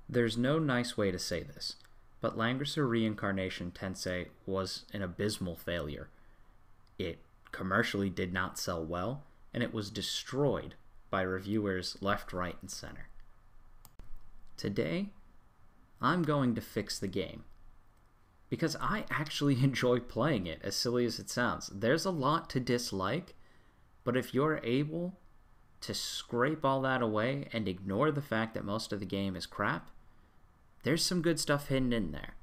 There's no nice way to say this, but Langrisser Reincarnation Tensei was an abysmal failure. It commercially did not sell well, and it was destroyed by reviewers left, right, and center. Today, I'm going to fix the game, because I actually enjoy playing it, as silly as it sounds. There's a lot to dislike, but if you're able to scrape all that away and ignore the fact that most of the game is crap, there's some good stuff hidden in there.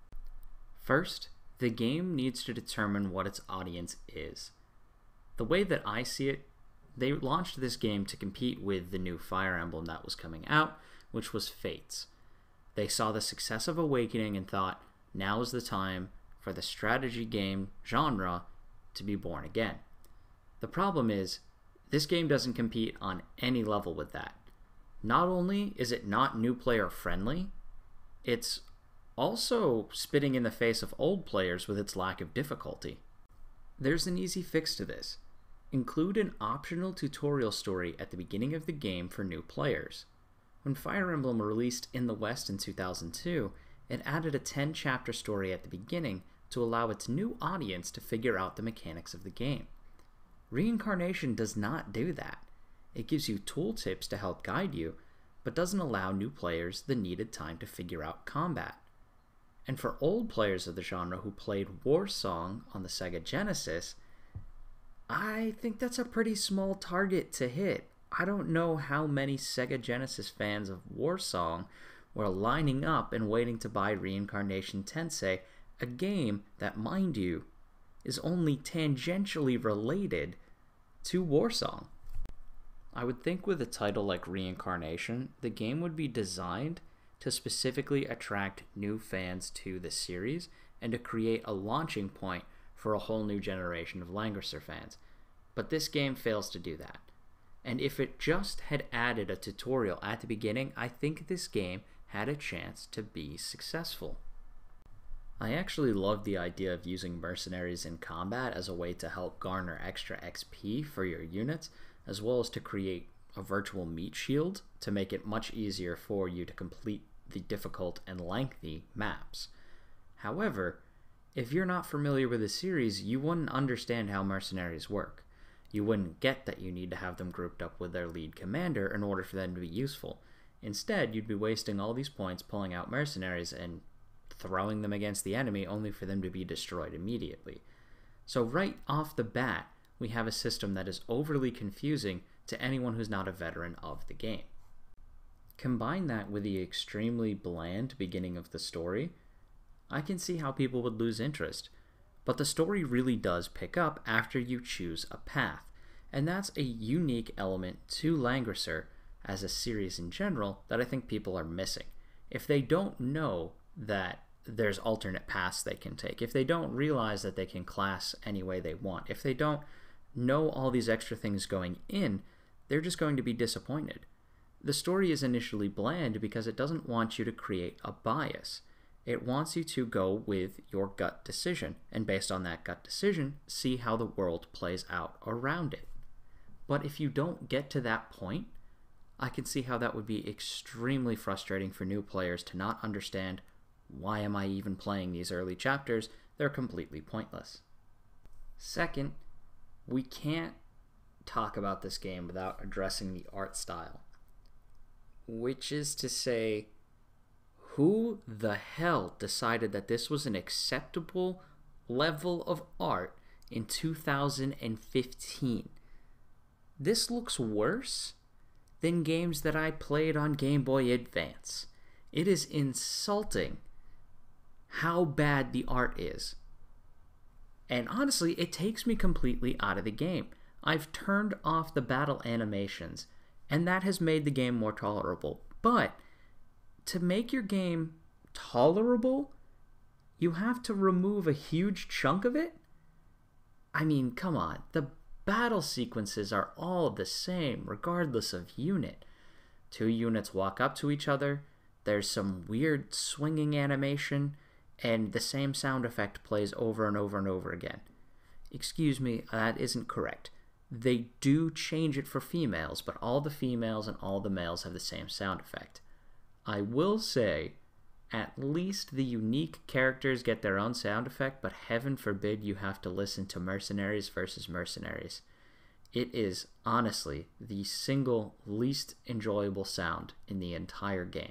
First, the game needs to determine what its audience is. The way that I see it, they launched this game to compete with the new Fire Emblem that was coming out, which was Fates. They saw the success of Awakening and thought, now is the time for the strategy game genre to be born again. The problem is, this game doesn't compete on any level with that. Not only is it not new player friendly, it's also spitting in the face of old players with its lack of difficulty. There's an easy fix to this. Include an optional tutorial story at the beginning of the game for new players. When Fire Emblem released in the West in 2002, it added a 10-chapter story at the beginning to allow its new audience to figure out the mechanics of the game. Reincarnation does not do that. It gives you tooltips to help guide you, but doesn't allow new players the needed time to figure out combat. And for old players of the genre who played Warsong on the Sega Genesis, I think that's a pretty small target to hit. I don't know how many Sega Genesis fans of Warsong were lining up and waiting to buy Reincarnation Tensei, a game that, mind you, is only tangentially related to Warsong. I would think with a title like Reincarnation, the game would be designed to specifically attract new fans to the series and to create a launching point for a whole new generation of Langrisser fans. But this game fails to do that. And if it just had added a tutorial at the beginning, I think this game had a chance to be successful. I actually love the idea of using mercenaries in combat as a way to help garner extra XP for your units, as well as to create a virtual meat shield to make it much easier for you to complete the difficult and lengthy maps. However, if you're not familiar with the series, you wouldn't understand how mercenaries work. You wouldn't get that you need to have them grouped up with their lead commander in order for them to be useful. Instead, you'd be wasting all these points pulling out mercenaries and throwing them against the enemy only for them to be destroyed immediately. So right off the bat, we have a system that is overly confusing to anyone who's not a veteran of the game. Combine that with the extremely bland beginning of the story, I can see how people would lose interest. But the story really does pick up after you choose a path, and that's a unique element to Langrisser as a series in general that I think people are missing. If they don't know that there's alternate paths they can take, if they don't realize that they can class any way they want, if they don't know all these extra things going in, they're just going to be disappointed. The story is initially bland because it doesn't want you to create a bias. It wants you to go with your gut decision, and based on that gut decision, see how the world plays out around it. But if you don't get to that point, I can see how that would be extremely frustrating for new players to not understand, why am I even playing these early chapters? They're completely pointless. Second, we can't talk about this game without addressing the art style. Which is to say, who the hell decided that this was an acceptable level of art in 2015? This looks worse than games that I played on Game Boy Advance. It is insulting how bad the art is. And honestly, it takes me completely out of the game. I've turned off the battle animations, and that has made the game more tolerable. But to make your game tolerable, you have to remove a huge chunk of it? I mean, come on. The battle sequences are all the same, regardless of unit. Two units walk up to each other, there's some weird swinging animation, and the same sound effect plays over and over and over again. Excuse me, that isn't correct. They do change it for females, but all the females and all the males have the same sound effect. I will say, at least the unique characters get their own sound effect, but heaven forbid you have to listen to Mercenaries versus Mercenaries. It is honestly the single least enjoyable sound in the entire game.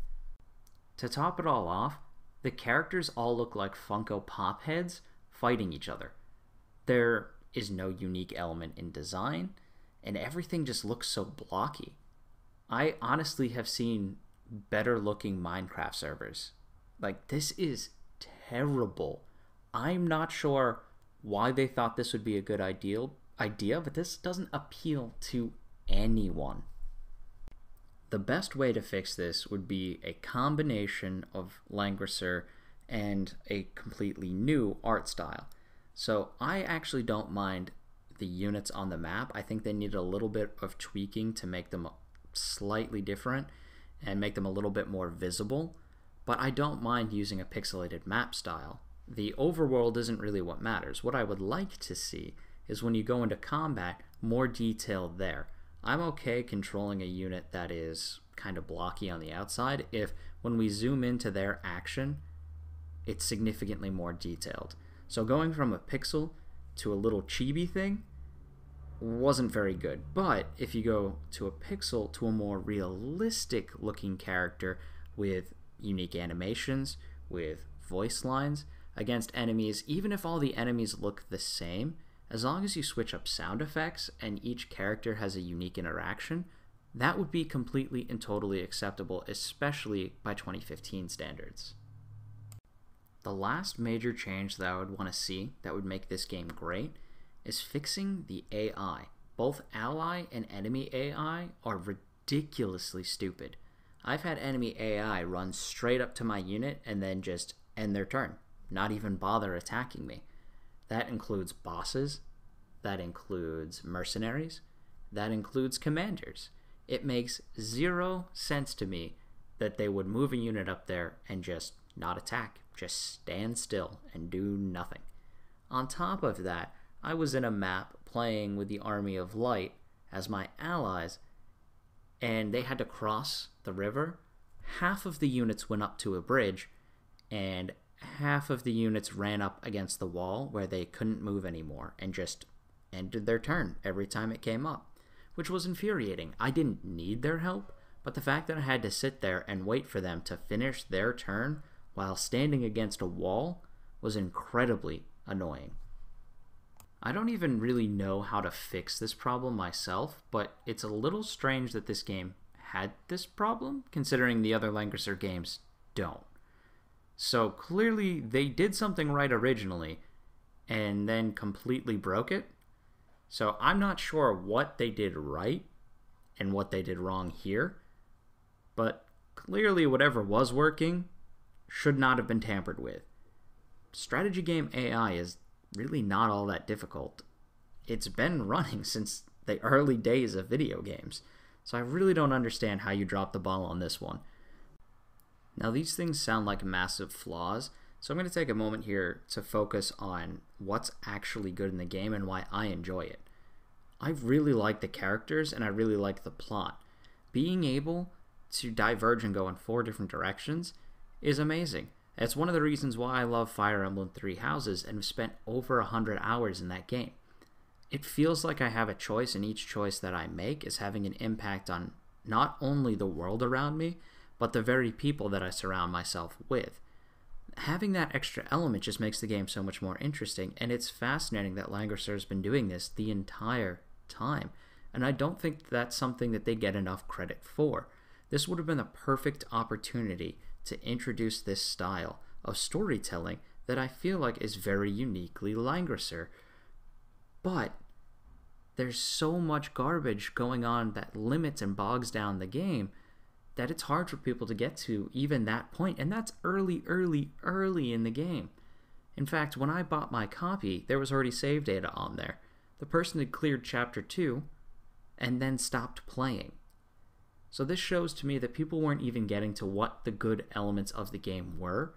To top it all off, the characters all look like Funko Pop heads fighting each other. There is no unique element in design, and everything just looks so blocky. I honestly have seen better looking Minecraft servers. Like, this is terrible. I'm not sure why they thought this would be a good idea, but this doesn't appeal to anyone. The best way to fix this would be a combination of Langrisser and a completely new art style. So I actually don't mind the units on the map. I think they need a little bit of tweaking to make them slightly different and make them a little bit more visible, but I don't mind using a pixelated map style. The overworld isn't really what matters. What I would like to see is when you go into combat, more detail there. I'm okay controlling a unit that is kind of blocky on the outside if when we zoom into their action, it's significantly more detailed. So going from a pixel to a little chibi thing wasn't very good. But if you go to a pixel to a more realistic looking character with unique animations, with voice lines against enemies, even if all the enemies look the same, as long as you switch up sound effects and each character has a unique interaction, that would be completely and totally acceptable, especially by 2015 standards. The last major change that I would want to see that would make this game great is fixing the AI. Both ally and enemy AI are ridiculously stupid. I've had enemy AI run straight up to my unit and then just end their turn, not even bother attacking me. That includes bosses, that includes mercenaries, that includes commanders. It makes zero sense to me that they would move a unit up there and just not attack, just stand still and do nothing. On top of that, I was in a map playing with the Army of Light as my allies, and they had to cross the river. Half of the units went up to a bridge, and half of the units ran up against the wall where they couldn't move anymore and just ended their turn every time it came up, which was infuriating. I didn't need their help, but the fact that I had to sit there and wait for them to finish their turn while standing against a wall was incredibly annoying. I don't even really know how to fix this problem myself, but it's a little strange that this game had this problem, considering the other Langrisser games don't. So clearly they did something right originally and then completely broke it. So I'm not sure what they did right and what they did wrong here, but clearly whatever was working should not have been tampered with. Strategy game AI is really not all that difficult. It's been running since the early days of video games, so I really don't understand how you dropped the ball on this one. Now these things sound like massive flaws, so I'm going to take a moment here to focus on what's actually good in the game and why I enjoy it. I really like the characters and I really like the plot. Being able to diverge and go in 4 different directions is amazing. It's one of the reasons why I love Fire Emblem Three Houses and have spent over 100 hours in that game. It feels like I have a choice, and each choice that I make is having an impact on not only the world around me, but the very people that I surround myself with. Having that extra element just makes the game so much more interesting, and it's fascinating that Langrisser has been doing this the entire time, and I don't think that's something that they get enough credit for. This would have been a perfect opportunity to introduce this style of storytelling that I feel like is very uniquely Langrisser. But there's so much garbage going on that limits and bogs down the game that it's hard for people to get to even that point, and that's early in the game. In fact, when I bought my copy, there was already save data on there. The person had cleared Chapter 2 and then stopped playing. So this shows to me that people weren't even getting to what the good elements of the game were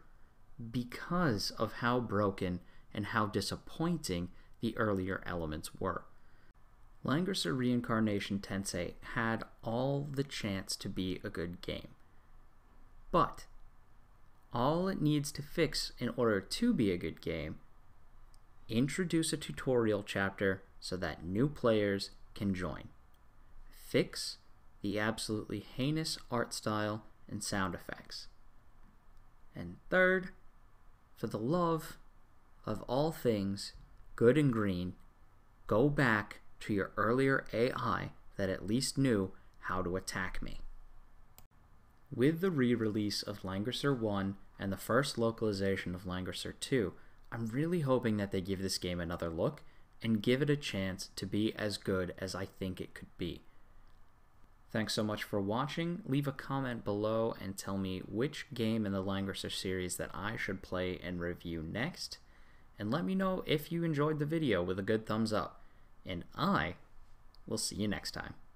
because of how broken and how disappointing the earlier elements were. Langrisser Reincarnation Tensei had all the chance to be a good game. But all it needs to fix in order to be a good game, introduce a tutorial chapter so that new players can join. Fix the absolutely heinous art style and sound effects. And third, for the love of all things good and green, go back to your earlier AI that at least knew how to attack me. With the re-release of Langrisser 1 and the first localization of Langrisser 2, I'm really hoping that they give this game another look and give it a chance to be as good as I think it could be. Thanks so much for watching. Leave a comment below and tell me which game in the Langrisser series that I should play and review next. And let me know if you enjoyed the video with a good thumbs up. And I will see you next time.